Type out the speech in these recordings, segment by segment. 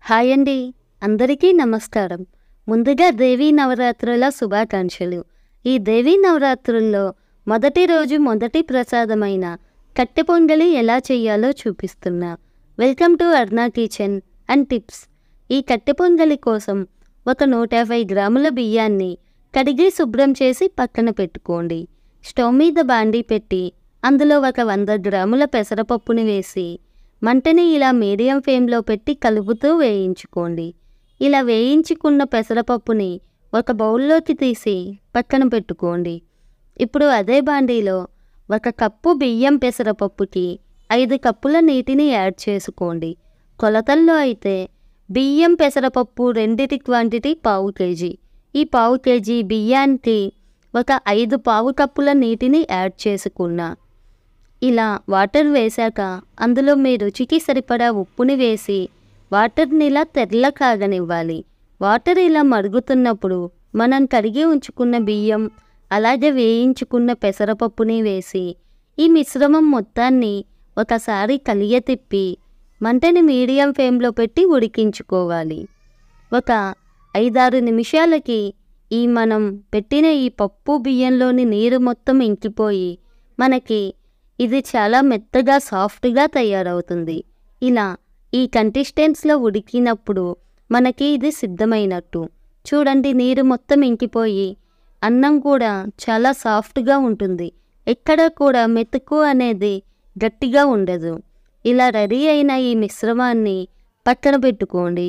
Hi అండి, అందరికీ నమస్కారం. ముందుగా దేవీ నవరాత్రుల శుభాకాంక్షలు. ఈ దేవీ నవరాత్రుల్లో మొదటి రోజు మొదటి ప్రసాదమైన కట్టె పొంగలి ఎలా చేయాలో చూపిస్తున్నా. Welcome to Arna kitchen and tips. ఈ కట్టె పొంగలి కోసం ఒక 150 గ్రాముల బియ్యాన్ని కడిగి శుభ్రం చేసి పక్కన పెట్టుకోండి. స్టవ్ మీద బాండీ పెట్టి అందులో ఒక 100 గ్రాముల పెసరపప్పుని వేసి మంటని ఇలా మీడియం ఫ్లేమ్లో పెట్టి కలుపుతూ వేయించుకోండి. ఇలా వేయించుకున్న పెసరపప్పుని ఒక బౌల్లోకి తీసి పక్కన పెట్టుకోండి. ఇప్పుడు అదే బాండీలో 1 కప్పు బియ్యం పెసరపప్పుకి 5 కప్పుల నీటిని యాడ్ చేసుకోండి. కొలతల్లో అయితే బియ్యం పెసరపప్పు రెండిటి క్వాంటిటీ 1/2 కేజీ. ఈ 1/2 కేజీ బియ్యానికి ఒక 5 పావు కప్పుల నీటిని యాడ్ చేసుకున్నా. ఇలా వాటర్ వేశాక అందులో మీ రుచికి సరిపడా ఉప్పుని వేసి వాటర్ని ఇలా తెల్ల కాగనివ్వాలి. వాటర్ ఇలా మరుగుతున్నప్పుడు మనం కడిగి ఉంచుకున్న బియ్యం అలాగే వేయించుకున్న పెసరపప్పుని వేసి ఈ మిశ్రమం మొత్తాన్ని ఒకసారి కలియతిప్పి మంటని మీడియం ఫ్లేమ్లో పెట్టి ఉడికించుకోవాలి. ఒక 5-6 నిమిషాలకి మనం పెట్టిన ఈ పప్పు బియ్యంలోని నీరు మొత్తం ఇంకిపోయి మనకి ఇది చాలా మెత్తగా సాఫ్ట్గా తయారవుతుంది. ఇలా ఈ కన్సిస్టెన్సీలో ఉడికినప్పుడు మనకి ఇది సిద్ధమైనట్టు. చూడండి, నీరు మొత్తం ఇంకిపోయి అన్నం కూడా చాలా సాఫ్ట్గా ఉంటుంది. ఎక్కడ కూడా మెతుకు అనేది గట్టిగా ఉండదు. ఇలా రెడీ అయిన ఈ మిశ్రమాన్ని పక్కన పెట్టుకోండి.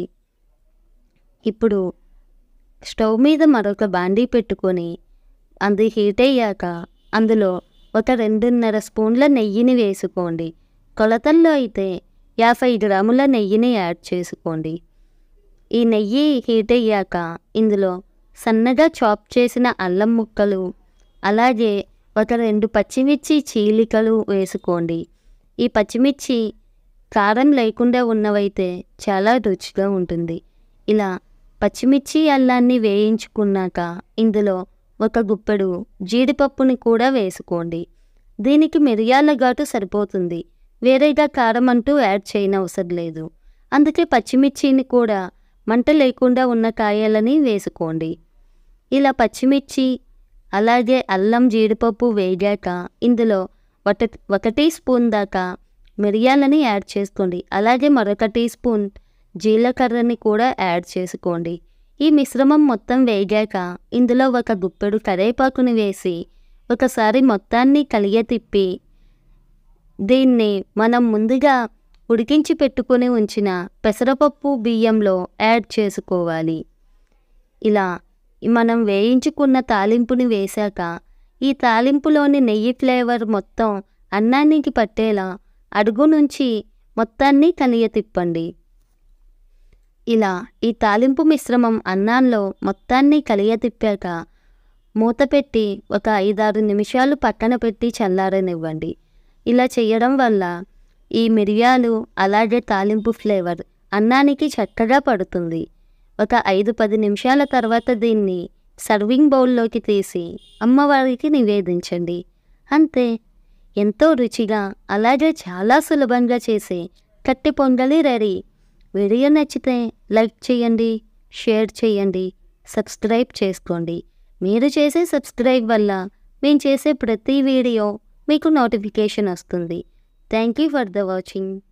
ఇప్పుడు స్టవ్ మీద మరొక బాండీ పెట్టుకొని అది హీట్ అయ్యాక అందులో ఒక 2.5 స్పూన్ల నెయ్యిని వేసుకోండి. కొలతల్లో అయితే 50 గ్రాముల నెయ్యిని యాడ్ చేసుకోండి. ఈ నెయ్యి హీట్ అయ్యాక ఇందులో సన్నగా చాప్ చేసిన అల్లం ముక్కలు అలాగే ఒక 2 పచ్చిమిర్చి చీలికలు వేసుకోండి. ఈ పచ్చిమిర్చి కారం లేకుండా ఉన్నవైతే చాలా రుచిగా ఉంటుంది. ఇలా పచ్చిమిర్చి అల్లాన్ని వేయించుకున్నాక ఇందులో ఒక గుప్పెడు జీడిపప్పుని కూడా వేసుకోండి. దీనికి మిరియాల ఘాటు సరిపోతుంది. వేరేగా కారం అంటూ యాడ్ చేయనవసరం లేదు. అందుకే పచ్చిమిర్చిని కూడా మంట లేకుండా ఉన్న కాయలని వేసుకోండి. ఇలా పచ్చిమిర్చి అలాగే అల్లం జీడిపప్పు వేగాక ఇందులో 1 టీ స్పూన్ దాకా మిరియాలని యాడ్ చేసుకోండి. అలాగే మరొక టీ స్పూన్ జీలకర్రని కూడా యాడ్ చేసుకోండి. ఈ మిశ్రమం మొత్తం వేగాక ఇందులో ఒక గుప్పెడు కరివేపాకుని వేసి ఒకసారి మొత్తాన్ని కలియతిప్పి దీన్ని మనం ముందుగా ఉడికించి పెట్టుకొని ఉంచిన పెసరపప్పు బియ్యంలో యాడ్ చేసుకోవాలి. ఇలా మనం వేయించుకున్న తాలింపుని వేశాక ఈ తాలింపులోని నెయ్యి ఫ్లేవర్ మొత్తం అన్నానికి పట్టేలా అడుగు నుంచి మొత్తాన్ని కలియతిప్పండి. ఇలా ఈ తాలింపు మిశ్రమం అన్నంలో మొత్తాన్ని కలియతిప్పాక మూత పెట్టి ఒక 5-6 నిమిషాలు పక్కన పెట్టి చల్లారనివ్వండి. ఇలా చేయడం వల్ల ఈ మిరియాలు అలాగే తాలింపు ఫ్లేవర్ అన్నానికి చక్కగా పడుతుంది. ఒక 5-10 నిమిషాల తర్వాత దీన్ని సర్వింగ్ బౌల్లోకి తీసి అమ్మవారికి నివేదించండి. అంతే, ఎంతో రుచిగా అలాగే చాలా సులభంగా చేసే కట్టె పొంగలి రెడీ. వీడియో నచ్చితే లైక్ చేయండి, షేర్ చేయండి, సబ్స్క్రైబ్ చేసుకోండి. మీరు చేసే సబ్స్క్రైబ్ వల్ల మేము చేసే ప్రతి వీడియో మీకు నోటిఫికేషన్ వస్తుంది. Thank you for the watching.